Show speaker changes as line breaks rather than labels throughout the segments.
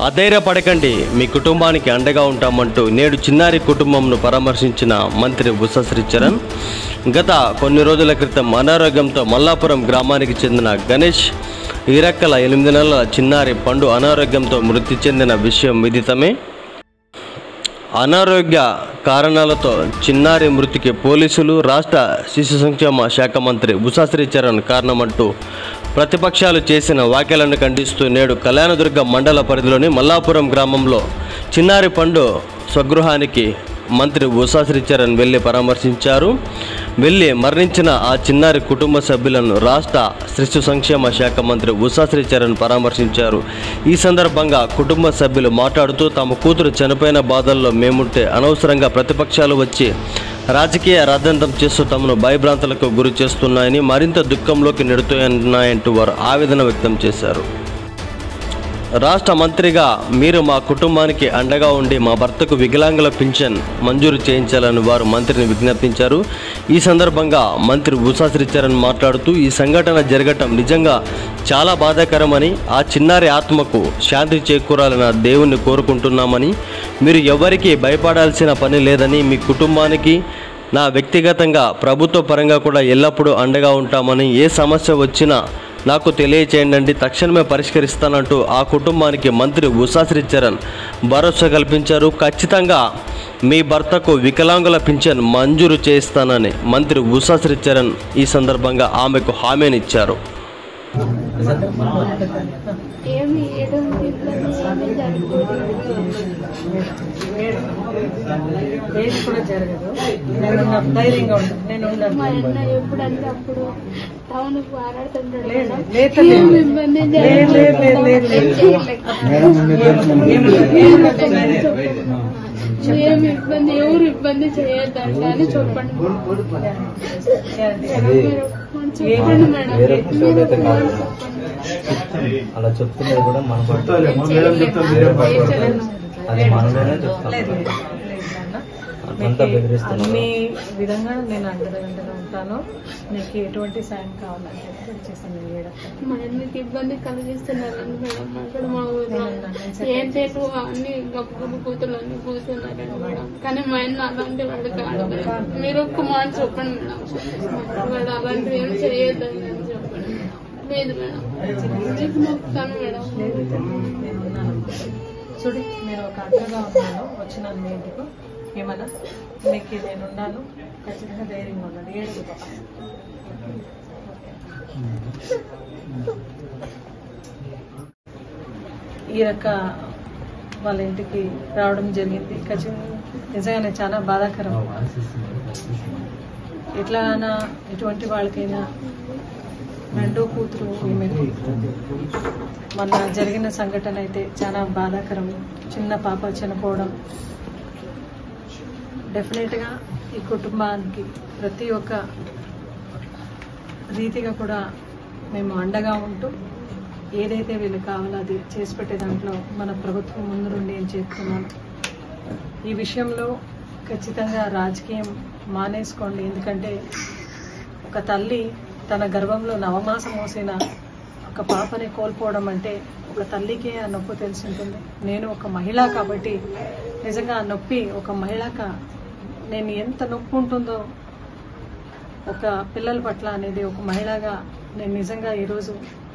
అధైర్యపడకండి, మీ కుటుంబానికి అండగా ఉంటామంటూ నేడు చిన్నారి కుటుంబంను పరామర్శించిన మంత్రి బొత్స శ్రీచరణ్. గత కొన్ని రోజుల క్రితం అనారోగ్యంతో మల్లాపురం గ్రామానికి చెందిన గణేష్ ఈరక్కల 8 నెలల చిన్నారి పండు అనారోగ్యంతో మృతి చెందిన విషయం విదితమే. అనారోగ్య కారణాలతో చిన్నారి మృతికి పోలీసులు, రాష్ట్ర శిశు సంక్షేమ శాఖ మంత్రి బొత్స శ్రీచరణ్ కారణమంటూ ప్రతిపక్షాలు చేసిన వ్యాఖ్యలను ఖండిస్తూ నేడు కళ్యాణదుర్గం మండల పరిధిలోని మల్లాపురం గ్రామంలో చిన్నారి పండు స్వగృహానికి మంత్రి బొత్స శ్రీచరణ్ వెళ్ళి పరామర్శించారు. వెళ్ళి మరణించిన ఆ చిన్నారి కుటుంబ సభ్యులను రాష్ట్ర శిశు సంక్షేమ శాఖ మంత్రి బొత్స శ్రీచరణ్ పరామర్శించారు. ఈ సందర్భంగా కుటుంబ సభ్యులు మాట్లాడుతూ తమ కూతురు చనిపోయిన బాధల్లో మేముంటే అనవసరంగా ప్రతిపక్షాలు వచ్చి రాజకీయ రాద్ధాంతం చేస్తూ తమను భయభ్రాంతులకు గురి చేస్తున్నాయని, మరింత దుఃఖంలోకి నెడుతున్నాయంటూ వారు ఆవేదన వ్యక్తం చేశారు. రాష్ట్ర మంత్రిగా మీరు మా కుటుంబానికి అండగా ఉండి మా భర్తకు వికలాంగుల పింఛన్ మంజూరు చేయించాలని వారు మంత్రిని విజ్ఞప్తించారు. ఈ సందర్భంగా మంత్రి బొత్స శ్రీచరణ్ మాట్లాడుతూ ఈ సంఘటన జరగటం నిజంగా చాలా బాధాకరమని, ఆ చిన్నారి ఆత్మకు శాంతి చేకూరాలని దేవుణ్ణి కోరుకుంటున్నామని, మీరు ఎవరికీ భయపడాల్సిన పని లేదని, మీ కుటుంబానికి నా వ్యక్తిగతంగా ప్రభుత్వ పరంగా కూడా ఎల్లప్పుడూ అండగా ఉంటామని, ఏ సమస్య వచ్చినా నాకు తెలియచేయండి, తక్షణమే పరిష్కరిస్తానంటూ ఆ కుటుంబానికి మంత్రి బొత్స శ్రీచరణ్ భరోసా కల్పించారు. ఖచ్చితంగా మీ భర్తకు వికలాంగుల పింఛన్ మంజూరు చేయిస్తానని మంత్రి బొత్స శ్రీచరణ్ ఈ సందర్భంగా ఆమెకు హామీనిచ్చారు.
ఏది కూడా జరగదు. నేను ధైర్యంగా ఉంటాను. నేను
ఎప్పుడంటే అప్పుడు టౌన్ ఆడాడుతుంటాడు. ఏమి ఇబ్బంది, ఎవరు ఇబ్బంది చేయొద్దంట అని చెప్పండి. చెప్పండి మేడం.
అలా చెప్తున్నది కూడా మన అది మనలోనే చెప్తాను.
అన్ని విధంగా నేను అండగా ఉంటాను. నీకు ఎటువంటి సాయం కావాలంటే చేస్తాను.
మా అన్నికి ఇబ్బంది కలిగిస్తున్నారండి మేడం. అక్కడ మా ఊళ్ళో ఏంటో అన్ని గబ్బులు కూతురు అన్ని కూర్చున్నారండి మేడం. కానీ మా ఆయన అలాంటి వాడు కాదు. మీరు ఒక్క మాట చెప్పండి మేడం. వాడు అలాంటివి ఏం చేయొద్దని చెప్పండి. లేదు మేడం, మీకు మొక్కుతాను మేడం.
చూడి, నేను ఒక అండగా ఉన్నాను. వచ్చినాను మీ ఇంటికి. ఏమన్నా మీకు నేను ఉన్నాను. ఖచ్చితంగా ధైర్యంగా ఉన్నాను. ఏడు ఈ రక వాళ్ళ ఇంటికి రావడం జరిగింది. ఖచ్చితంగా నిజంగానే చాలా బాధాకరం. ఎట్లానా ఎటువంటి వాళ్ళకైనా రెండో కూతురు ఈమెకు మొన్న జరిగిన సంఘటన అయితే చాలా బాధాకరం. చిన్న పాప చనిపోవడం డెఫినెట్గా ఈ కుటుంబానికి ప్రతి ఒక్క రీతిగా కూడా మేము అండగా ఉంటూ ఏదైతే వీళ్ళు కావాలో అది చేసి పెట్టే దాంట్లో మన ప్రభుత్వం ముందు నుండి ఏం చేస్తున్నాను. ఈ విషయంలో ఖచ్చితంగా రాజకీయం మానేసుకోండి. ఎందుకంటే ఒక తల్లి తన గర్భంలో నవమాసం మోసిన ఒక పాపని కోల్పోవడం అంటే ఒక తల్లికే ఆ నొప్పి తెలిసి ఉంటుంది. నేను ఒక మహిళ కాబట్టి నిజంగా ఆ నొప్పి ఒక మహిళగా నేను ఎంత నొప్పి ఉంటుందో ఒక పిల్లల పట్ల అనేది ఒక మహిళగా నేను నిజంగా ఈరోజు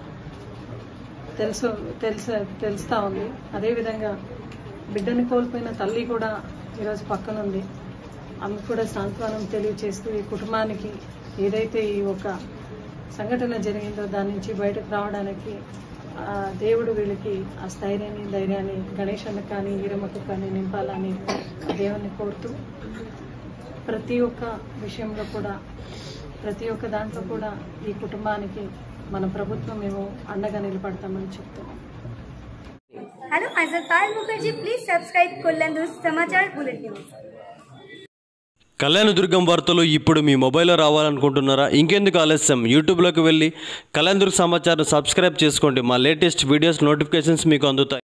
తెలుస్తా ఉంది. అదేవిధంగా బిడ్డని కోల్పోయిన తల్లి కూడా ఈరోజు పక్కనుంది. ఆమె కూడా సాంత్వనం తెలియచేస్తూ ఈ కుటుంబానికి ఏదైతే ఈ ఒక సంఘటన జరిగిందో దాని నుంచి బయటకు రావడానికి దేవుడు వీళ్ళకి ఆ స్థైర్యాన్ని, ధైర్యాన్ని గణేశన్నకు కానీ ఈరమ్మకు కానీ నింపాలని దేవుణ్ణి కోరుతూ ప్రతి ఒక్క విషయంలో కూడా ప్రతి ఒక్క దాంట్లో కూడా ఈ కుటుంబానికి మన ప్రభుత్వం మేము అండగా నిలబడతామని చెప్తున్నాం.
Hello, myself Payal Mukherjee. Please subscribe Kollandur Samachar Bulletin.
Kalyandurg వార్తలు ఇప్పుడు మీ మొబైల్లో రావాలనుకుంటున్నారా? ఇంకెందుకు ఆలస్యం, యూట్యూబ్లోకి వెళ్ళి కళ్యాణదుర్గం సమాచారం సబ్స్క్రైబ్ చేసుకోండి. మా లేటెస్ట్ వీడియోస్ నోటిఫికేషన్స్ మీకు అందుతాయి.